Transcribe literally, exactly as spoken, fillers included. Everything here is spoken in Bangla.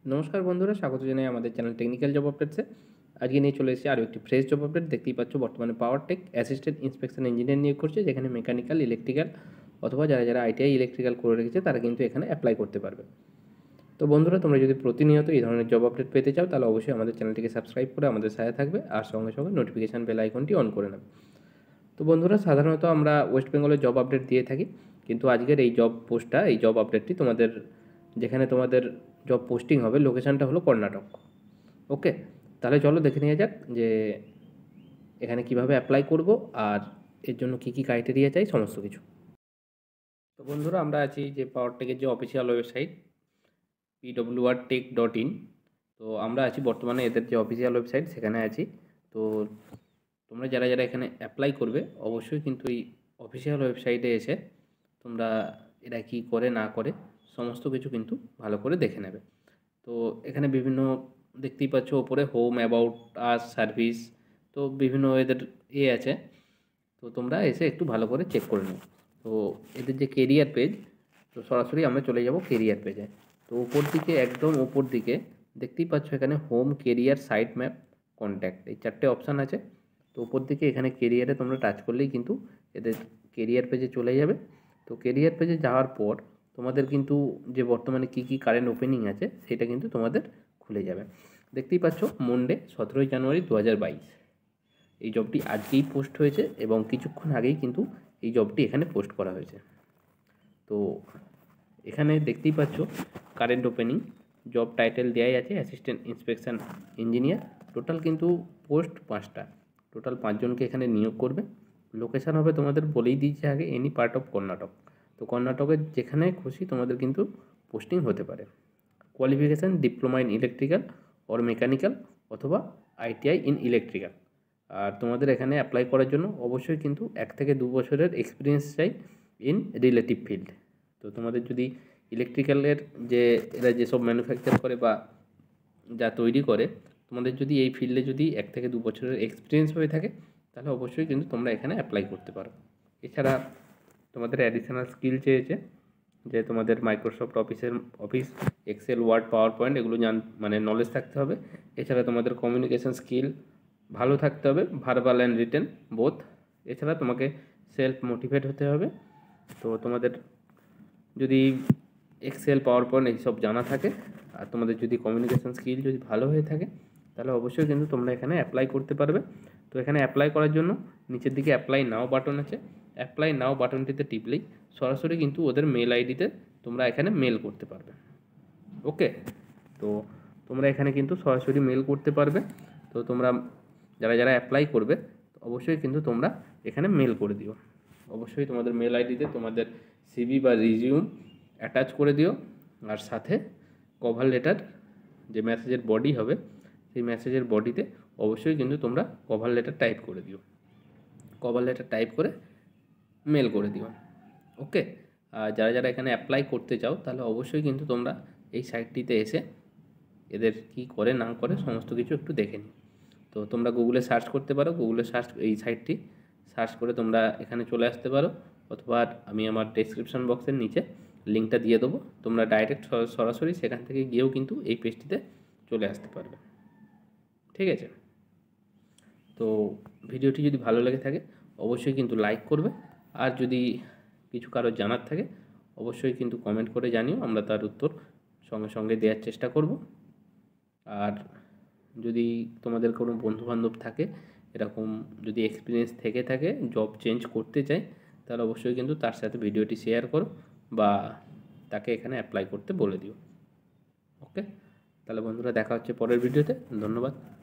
নমস্কার বন্ধুরা, স্বাগত জানাই আমাদের চ্যানেল টেকনিক্যাল জব আপডেটসে। আজকে নিয়ে চলে এসেছি আরও একটি ফ্রেশ জব আপডেট। দেখতেই পাচ্ছ বর্তমানে power tech assistant inspection engineer নিয়োগ করছে, যেখানে মেকানিক্যাল, ইলেকট্রিক্যাল অথবা যারা যারা আইটিআই ইলেকট্রিক্যাল করে রেখেছে তারা কিন্তু এখানে অ্যাপ্লাই করতে পারবে। তো বন্ধুরা, তোমরা যদি প্রতিনিয়ত এই ধরনের জব আপডেট পেতে চাও তাহলে অবশ্যই আমাদের চ্যানেলটিকে সাবস্ক্রাইব করে আমাদের সাথে থাকবে আর সঙ্গে সঙ্গে নোটিফিকেশান বেল আইকনটি অন করে নেবে। তো বন্ধুরা, সাধারণত আমরা ওয়েস্ট বেঙ্গলের জব আপডেট দিয়ে থাকি, কিন্তু আজকের এই জব পোস্টটা এই জব আপডেটটি তোমাদের যেখানে তোমাদের জব পোস্টিং হবে লোকেশানটা হলো কর্ণাটক। ওকে, তাহলে চলো দেখে নিয়ে যাক যে এখানে কিভাবে অ্যাপ্লাই করব আর এর জন্য কী কী ক্রাইটেরিয়া চাই সমস্ত কিছু। তো বন্ধুরা, আমরা আছি যে পাওয়ার টেকের যে official website P W R tech dot in. তো আমরা আছি বর্তমানে এদের যে অফিসিয়াল ওয়েবসাইট সেখানে আছি। তো তোমরা যারা যারা এখানে অ্যাপ্লাই করবে অবশ্যই কিন্তু এই অফিসিয়াল ওয়েবসাইটে এসে তোমরা এরা কী করে না করে সমস্ত কিছু কিন্তু ভালো করে দেখে নেবে। তো এখানে বিভিন্ন দেখতেই পাচ্ছ ওপরে হোম, অ্যাবাউট আস, সার্ভিস, তো বিভিন্ন এদের এ আছে। তো তোমরা এসে একটু ভালো করে চেক করে নাও। তো এদের যে কেরিয়ার পেজ, তো সরাসরি আমরা চলে যাব কেরিয়ার পেজে। তো উপর দিকে, একদম উপর দিকে দেখতেই পাচ্ছ এখানে home, career, site map, contact, এই চারটে অপশান আছে। তো উপর দিকে এখানে কেরিয়ারে তোমরা টাচ করলেই কিন্তু এদের কেরিয়ার পেজে চলে যাবে। তো কেরিয়ার পেজে যাওয়ার পর তোমাদের কিন্তু যে বর্তমানে কী কী কারেন্ট ওপেনিং আছে সেটা কিন্তু তোমাদের খুলে যাবে। দেখতেই পাচ্ছ মন্ডে সতেরোই জানুয়ারি দু হাজার বাইশ এই জবটি আজকেই পোস্ট হয়েছে এবং কিছুক্ষণ আগেই কিন্তু এই জবটি এখানে পোস্ট করা হয়েছে। তো এখানে দেখতেই পাচ্ছ কারেন্ট ওপেনিং, জব টাইটেল দেওয়াই আছে অ্যাসিস্ট্যান্ট ইন্সপেকশন ইঞ্জিনিয়ার। টোটাল কিন্তু পোস্ট পাঁচটা, টোটাল পাঁচজনকে এখানে নিয়োগ করবে। লোকেশান হবে তোমাদের বলেই দিয়েছে আগে, এনি পার্ট অফ কর্ণাটক। তো কর্ণাটকের যেখানে খুশি তোমাদের কিন্তু পোস্টিং হতে পারে। Qualification diploma in electrical or mechanical অথবা আইটিআই ইন ইলেকট্রিক্যাল। আর তোমাদের এখানে অ্যাপ্লাই করার জন্য অবশ্যই কিন্তু এক থেকে দু বছরের এক্সপিরিয়েন্স চাই ইন রিলেটিভ ফিল্ড। তো তোমাদের যদি ইলেকট্রিক্যালের যে এরা যেসব ম্যানুফ্যাকচার করে বা যা তৈরি করে, তোমাদের যদি এই ফিল্ডে যদি এক থেকে দু বছরের এক্সপিরিয়েন্স হয়ে থাকে তাহলে অবশ্যই কিন্তু তোমরা এখানে অ্যাপ্লাই করতে পারো। এছাড়া তোমাদের অ্যাডিশনাল স্কিল চেয়েছে যে তোমাদের মাইক্রোসফট অফিসের office, Excel, Word, PowerPoint এগুলো জান মানে নলেজ থাকতে হবে। এছাড়া তোমাদের কমিউনিকেশন স্কিল ভালো থাকতে হবে, ভার্বাল অ্যান্ড রিটেন বোথ। এছাড়া তোমাকে সেলফ মোটিভেট হতে হবে। তো তোমাদের যদি এক্সেল, পাওয়ার পয়েন্ট এইসব জানা থাকে আর তোমাদের যদি কমিউনিকেশন স্কিল যদি ভালো হয়ে থাকে তাহলে অবশ্যই কিন্তু তোমরা এখানে অ্যাপ্লাই করতে পারবে। তো এখানে অ্যাপ্লাই করার জন্য নিচের দিকে অ্যাপ্লাই নাও বাটন আছে। অ্যাপ্লাই নাও বাটনটিতে টিপলেই সরাসরি কিন্তু ওদের মেল আইডিতে তোমরা এখানে মেল করতে পারবে। ওকে, তো তোমরা এখানে কিন্তু সরাসরি মেল করতে পারবে। তো তোমরা যারা যারা অ্যাপ্লাই করবে অবশ্যই কিন্তু তোমরা এখানে মেল করে দিও। অবশ্যই তোমাদের মেল আইডিতে তোমাদের সিভি বা রিজিউম অ্যাটাচ করে দিও, আর সাথে কভার লেটার যে মেসেজের বডি হবে সেই মেসেজের বডিতে অবশ্যই কিন্তু তোমরা কভার লেটার টাইপ করে দিও। কভার লেটার টাইপ করে মেল করে দিও। ওকে, আর যারা যারা এখানে অ্যাপ্লাই করতে চাও তাহলে অবশ্যই কিন্তু তোমরা এই সাইটটিতে এসে এদের কি করে না করে সমস্ত কিছু একটু দেখে নিও। তো তোমরা গুগলে সার্চ করতে পারো, গুগলে সার্চ এই সাইটটি সার্চ করে তোমরা এখানে চলে আসতে পারো, অথবা আমি আমার ডেসক্রিপশন বক্সের নিচে লিঙ্কটা দিয়ে দেবো। তোমরা ডাইরেক্ট সরাসরি সেখান থেকে গিয়েও কিন্তু এই পেজটিতে চলে আসতে পারবে। ঠিক আছে, তো ভিডিওটি যদি ভালো লেগে থাকে অবশ্যই কিন্তু লাইক করবে, আর যদি কিছু কারো জানার থাকে অবশ্যই কিন্তু কমেন্ট করে জানিও, আমরা তার উত্তর সঙ্গে সঙ্গে দেওয়ার চেষ্টা করব। আর যদি তোমাদের কোনো বন্ধুবান্ধব থাকে এরকম যদি এক্সপিরিয়েন্স থেকে থাকে জব চেঞ্জ করতে চায় তাহলে অবশ্যই কিন্তু তার সাথে ভিডিওটি শেয়ার করো বা তাকে এখানে অ্যাপ্লাই করতে বলে দিও। ওকে, তাহলে বন্ধুরা দেখা হচ্ছে পরের ভিডিওতে। ধন্যবাদ।